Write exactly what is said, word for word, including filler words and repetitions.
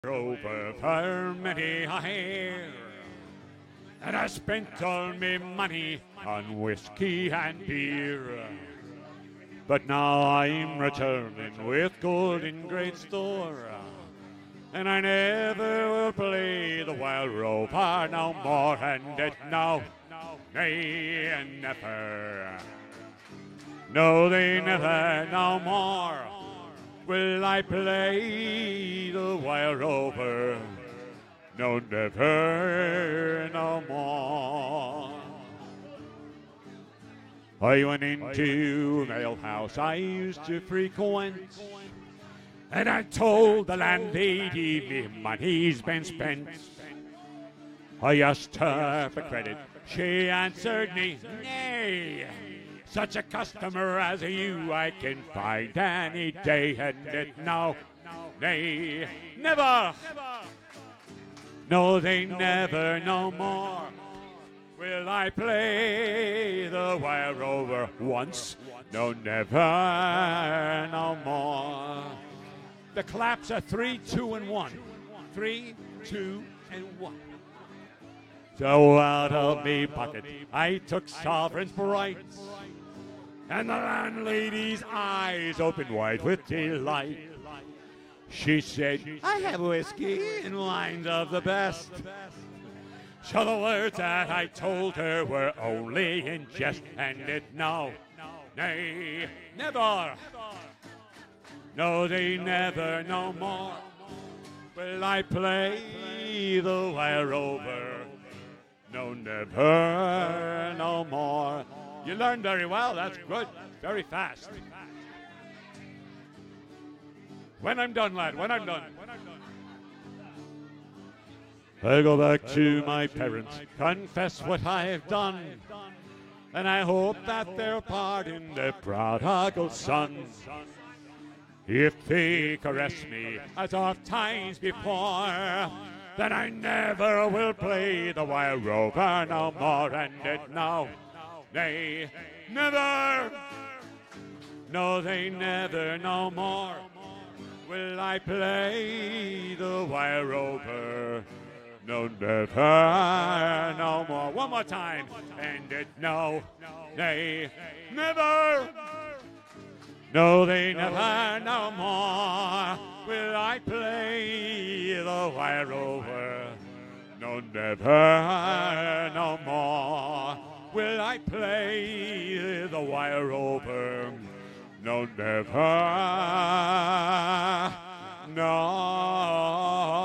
Rover for many a year, and I spent all me money on whiskey and beer. But now I'm returning with gold in great store, and I never will play the wild rover no more, and it now, nay, and never. No, they never no more will I play the wild rover. No, never no more. I went into an alehouse I used to frequent, and I told the landlady me money's been spent. I asked her for credit. She answered me, nay. Such a customer as you I can find any day, and it no, nay, never. No, they never no more will I play the wild rover once. No, never no more. The claps are three, two, and one. Three, two, and one. So out of me pocket I took sovereigns bright, and the landlady's eyes opened wide with delight. She said, I have whiskey and wines of the best. So the words that I told her were only in jest, and it no, nay, never. No, they never no more will I play the wild rover. No, never no more. You learned very well. That's good. Very fast. When I'm done, lad. When I'm done. I go back to my parents, confess what I have done, and I hope that they'll pardon their prodigal son. If they caress me as oft times before, then I never will play the wild rover no more, and it no. They never, no, they never no more will I play the wild rover. No, never no more. One more time. And it no, they never, no, they never no more will I play the wild rover. No, never no more will I play the wild rover. No, never, no.